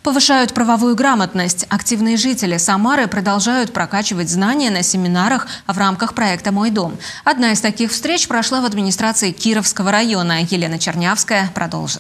Повышают правовую грамотность. Активные жители Самары продолжают прокачивать знания на семинарах в рамках проекта «Мой дом». Одна из таких встреч прошла в администрации Кировского района. Елена Чернявская продолжит.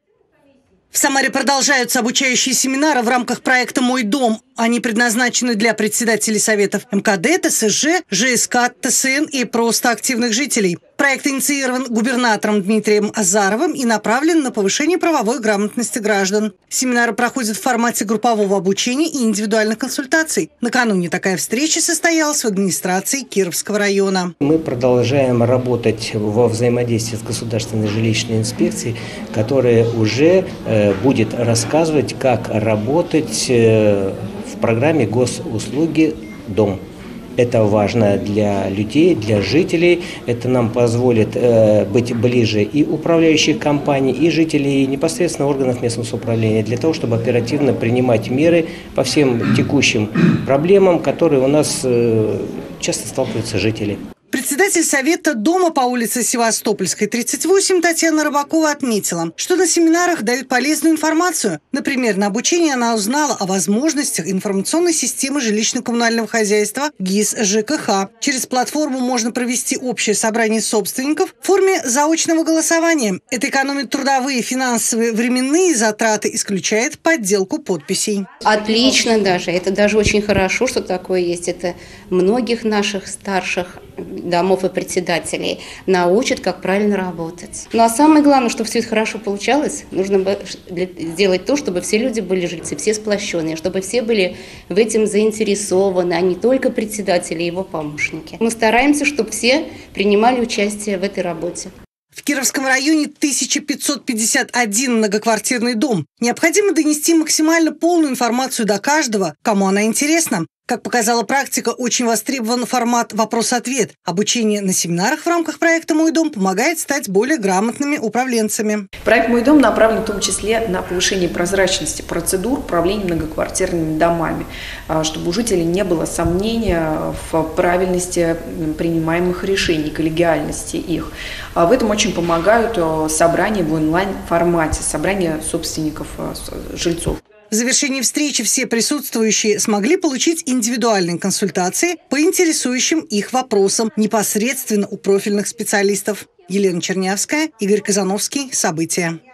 В Самаре продолжаются обучающие семинары в рамках проекта «Мой дом». Они предназначены для председателей советов МКД, ТСЖ, ЖСК, ТСН и просто активных жителей. Проект инициирован губернатором Дмитрием Азаровым и направлен на повышение правовой грамотности граждан. Семинары проходят в формате группового обучения и индивидуальных консультаций. Накануне такая встреча состоялась в администрации Кировского района. Мы продолжаем работать во взаимодействии с Государственной жилищной инспекцией, которая уже будет рассказывать, как работать в программе госуслуги «Дом». Это важно для людей, для жителей. Это нам позволит быть ближе и управляющих компаний, и жителей, и непосредственно органов местного самоуправления, для того, чтобы оперативно принимать меры по всем текущим проблемам, которые у нас часто сталкиваются жители. Председатель совета дома по улице Севастопольской, 38, Татьяна Рыбакова отметила, что на семинарах дают полезную информацию. Например, на обучении она узнала о возможностях информационной системы жилищно-коммунального хозяйства ГИС ЖКХ. Через платформу можно провести общее собрание собственников в форме заочного голосования. Это экономит трудовые, финансовые, временные затраты, исключает подделку подписей. Отлично даже. Это даже очень хорошо, что такое есть. Это многих наших старших домов и председателей научат, как правильно работать. Ну а самое главное, чтобы все это хорошо получалось, нужно сделать то, чтобы все люди были жильцы, все сплощенные, чтобы все были в этом заинтересованы, а не только председатели и его помощники. Мы стараемся, чтобы все принимали участие в этой работе. В Кировском районе 1551 многоквартирный дом. Необходимо донести максимально полную информацию до каждого, кому она интересна. Как показала практика, очень востребован формат «Вопрос-ответ». Обучение на семинарах в рамках проекта «Мой дом» помогает стать более грамотными управленцами. Проект «Мой дом» направлен в том числе на повышение прозрачности процедур управления многоквартирными домами, чтобы у жителей не было сомнения в правильности принимаемых решений, коллегиальности их. В этом очень помогают собрания в онлайн-формате, собрания собственников, жильцов. В завершении встречи все присутствующие смогли получить индивидуальные консультации по интересующим их вопросам непосредственно у профильных специалистов. Елена Чернявская, Игорь Казановский. События.